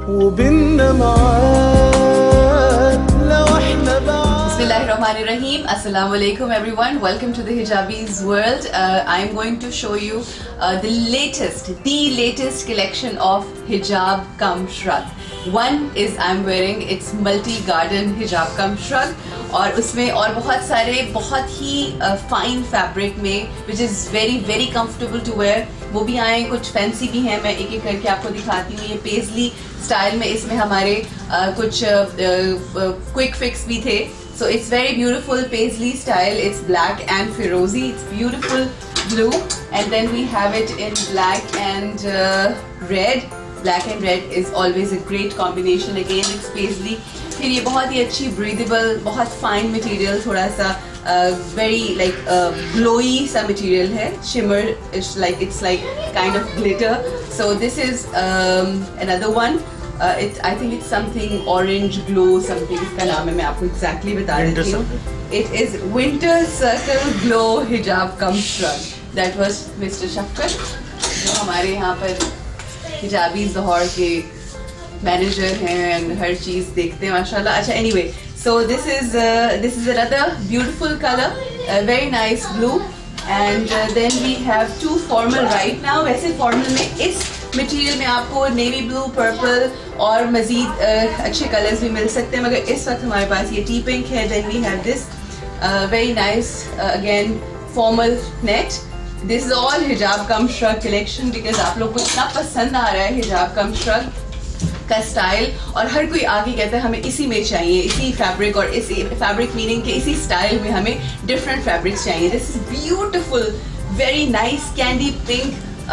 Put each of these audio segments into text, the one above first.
وبيننا معاد لو احنا بعاد. Bismillahirrahmanirrahim. Assalamu alaikum everyone. Welcome to the Hijabi's world. I am going to show you the latest collection of hijab cum shrug. One is I'm wearing its multi-garden hijab cum shrug और उसमें और बहुत सारे बहुत ही fine fabric में which is very comfortable to wear वो भी आए, कुछ फैंसी भी हैं, मैं एक एक करके आपको दिखाती हूँ। ये पेजली स्टाइल में इसमें हमारे कुछ क्विक फिक्स भी थे। So it's very beautiful paisley style. It's black and firozi. It's beautiful blue, and then we have it in black and red. Black and red is always a great combination. Again, it's paisley. फिर ये बहुत ही अच्छी breathable, बहुत fine material, थोड़ा सा very like glowy सा material है. Shimmer. It's like kind of glitter. So this is another one. I think it's something orange glow something इसका नाम है, मैं आपको exactly बता देती हूँ. It is Winter Circle Glow Hijab Cum Shrug. That was Mr. Shafkat जो हमारे यहाँ पर हिजाबीज़ लाहौर के मैनेजर हैं and हर चीज़ देखते हैं माशाल्लाह. अच्छा, anyway, so this is another beautiful color, very nice blue, and then we have two formal right now. वैसे formal में इस मटेरियल में आपको नेवी ब्लू, पर्पल और मज़ीद अच्छे कलर्स भी मिल सकते हैं, मगर इस वक्त हमारे पास ये टी पिंक है. Then we have this very nice again formal net. This is all हिजाब कम श्रग कलेक्शन बिकॉज आप लोग को इतना पसंद आ रहा है हिजाब कम श्रग का स्टाइल, और हर कोई आगे कहता है हमें इसी में चाहिए, इसी फैब्रिक, और इसी फैब्रिक मीनिंग के इसी स्टाइल में हमें डिफरेंट फैब्रिक्स चाहिए. This is beautiful very nice candy pink,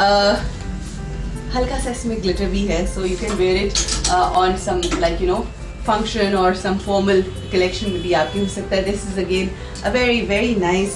हल्का सा इसमें ग्लिटर भी है, so you can wear it on some like you know function और सम फॉर्मल कलेक्शन में भी आपकी हो सकता है. This is again a very nice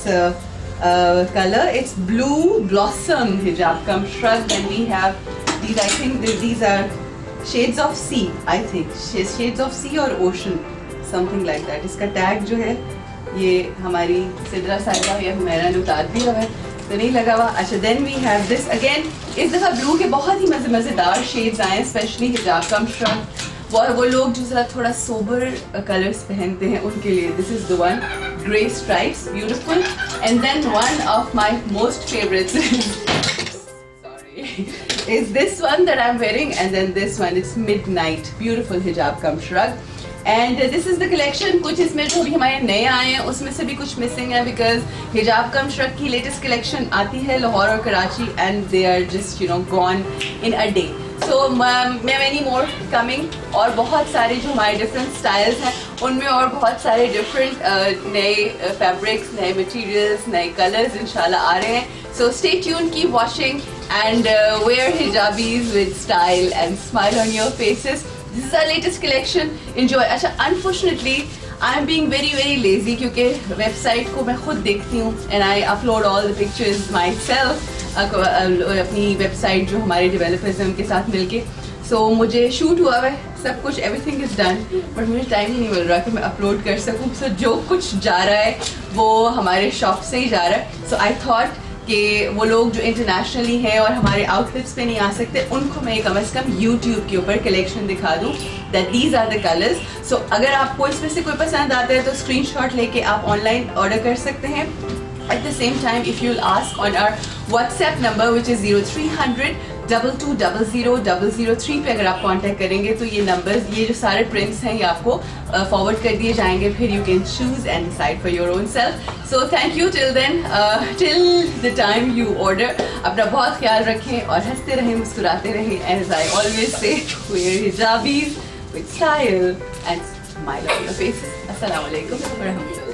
colour. It's blue blossom हिजाब cum shrug. Then we have these, I think these are shades of sea, I think shades of sea और ocean something like that. इसका tag जो है ये हमारी सिद्रा साहिबा या हुमैरा ने उतार दिया है तो नहीं लगा हुआ. अच्छा, then we have this again. इस दफ़ा ब्लू के बहुत ही मज़ेदार शेड्स आए, स्पेशली हिजाब कम श्रग वो लोग जो ज़रा थोड़ा सोबर कलर्स पहनते हैं उनके लिए. This is the one grey stripes, beautiful. And then one of my most favourites is this one that I'm wearing, and then this one, it's midnight, beautiful hijab cum shrug. And this is the collection. कुछ इसमें जो भी हमारे नए आए हैं उसमें से भी कुछ मिसिंग है बिकॉज हिजाब कम श्रग की लेटेस्ट कलेक्शन आती है लाहौर और Karachi and they are just you know gone in a day. So many more coming, और बहुत सारे जो हमारे डिफरेंट स्टाइल्स हैं उनमें और बहुत सारे डिफरेंट नए फैब्रिक्स, नए मटीरियल्स, नए कलर्स इंशाल्लाह आ रहे हैं. So stay tune, keep watching and wear hijabis with style and smile on your faces. This is our latest collection. Enjoy. अच्छा, unfortunately I am being very lazy क्योंकि website को मैं खुद देखती हूँ and I upload all the pictures myself अपनी website जो हमारे डेवलपर्स हैं उनके साथ मिलके. So मुझे शूट हुआ है सब कुछ, everything is done, but मुझे टाइम ही नहीं मिल रहा कि मैं अपलोड कर सकूँ. So जो कुछ जा रहा है वो हमारे शॉप से ही जा रहा है. So I thought कि वो लोग जो इंटरनेशनली हैं और हमारे आउटफिट्स पे नहीं आ सकते उनको मैं कम से कम यूट्यूब के ऊपर कलेक्शन दिखा दूँ that these are the colours. So अगर आपको इसमें से कोई पसंद आता है तो स्क्रीनशॉट लेके आप ऑनलाइन ऑर्डर कर सकते हैं. At the same time if you will ask on our WhatsApp number which is 0300 2200 पे अगर आप कांटेक्ट करेंगे तो ये नंबर्स, ये जो सारे प्रिंट्स हैं ये आपको फॉरवर्ड कर दिए जाएंगे. फिर you can choose and decide for your own self. So thank you till then, till the time you order. अपना बहुत ख्याल रखें और हंसते रहें, मुस्कुराते रहें. As I always say, wear hijabis with style and smile on your faces. अस्सलाम वालेकुम व रहमतुल्लाह.